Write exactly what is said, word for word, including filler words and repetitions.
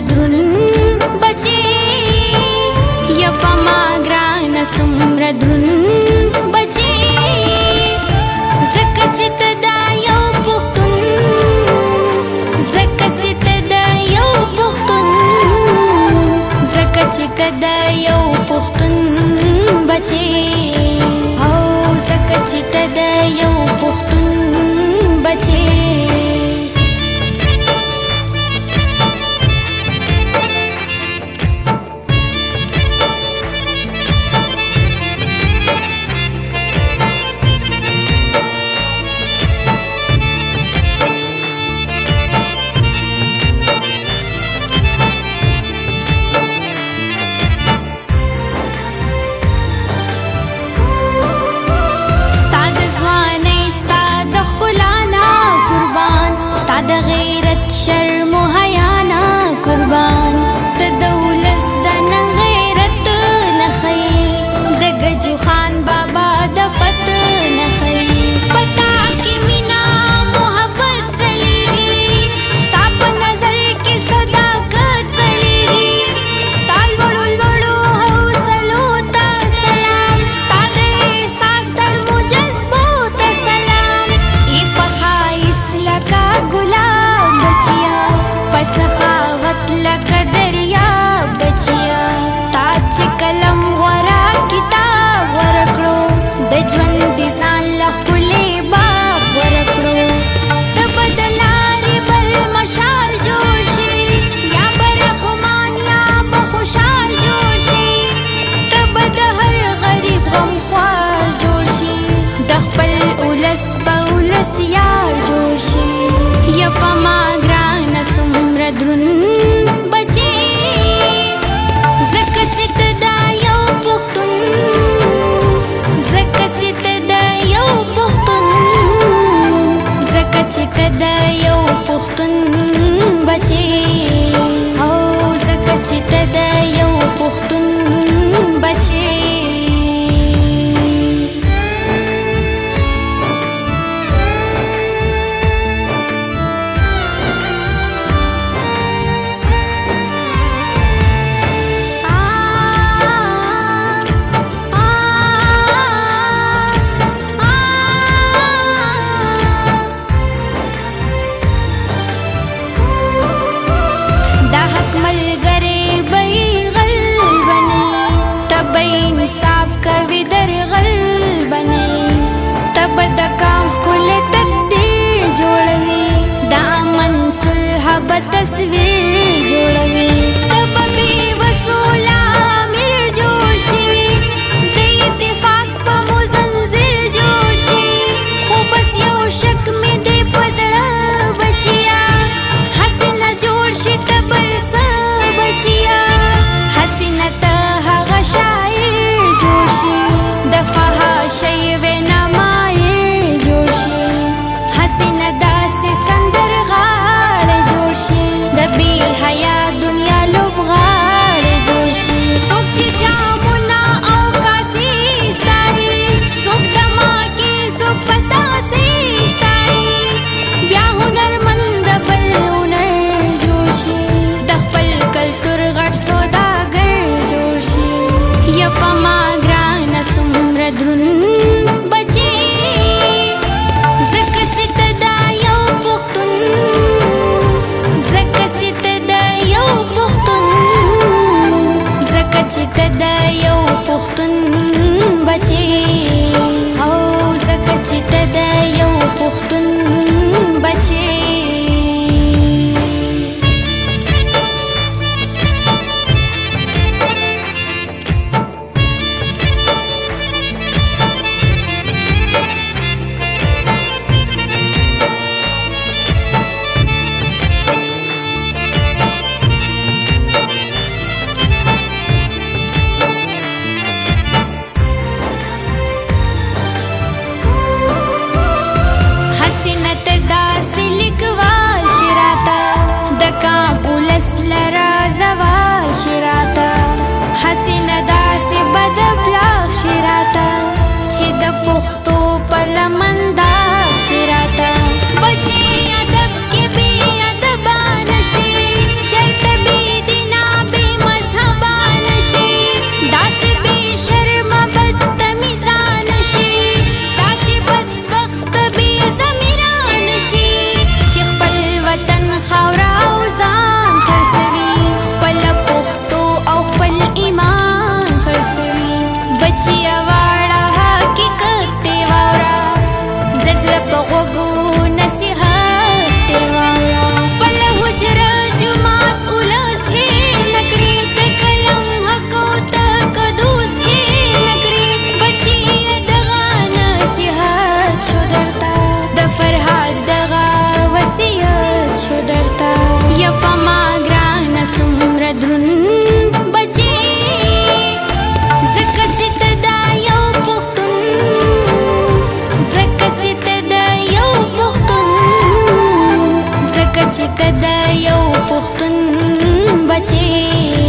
درون بچي یا په ما ګرانه څومره درون بچي ځکه چې ته دا یو پښتون ځکه چې ته دا یو پښتون ځکه چې ته دا یو پښتون بچي او ځکه چې ته دا یو پښتون بچي د غیرت شرم و حیانا قربان ته د ولس د نن غیرت نښئ د ګجو خان بابا د پت نښئ پتا کې مینا محبت ځلیږي ستا په نظر کې صداقت ځلیږي ستا لوړو لوړو حوصلو ته سلام ستا د احساس تړمو جذبو ته سلام ای په ښایست لکه ګلاب بچیا په سخاوت لکه دریاب بچیا تا چې قلم غوره کتاب ورکړو د ژوند د ځان له ښکلې باب ورکړو ته به د لارې بل مشال جوړ شي یا به رحمان یا به خوشحال جوړ شي ته به د هر غریب غمخوار جوړ شي د خپل ولس به ولس یار جوړ شي یا په ما ګرانه څومره درون بچي ځکه چې ته دا یو پښتون ځکه چې ته دا یو پښتون ځکه چې ته دا یو پښتون بچي او ځکه چې ته دا یو پښتون بچي انصاف کوي درغل بني تب د کام خپل تقدیر جوړوي د امن صلح به تصویر جوړوي تب به وصولا امیر جوړ شي د اتفاق په مزنځر جوړ شي خو بس یو شک مې دی په زړه بچیا حسینه جوړ شي تب څه بچیا حسینه ته هغه شاعر جوړ شي د فحاشۍ وینا ماهر جوړ شي حسینه داسې سندرغاړی جوړ شي د بې حیا دنیا لوبغاړی جوړ شي څوک چې جامونه او کاسې ستایي څوک دماکې څوک پتاسې ستایي بیا هنرمند بل هنر جوړ شي د خپل کلتور غټ سوداګر جوړ شي یا په ما ګرانه څومره درون بچي ځکه چې ته دا یو پښتون ځکه چې ته دا یو پښتون ځکه چې ته دا یو پښتون بچي او ځکه چې ته دا یو پښتون بچي چې ته د یو پښتون بچې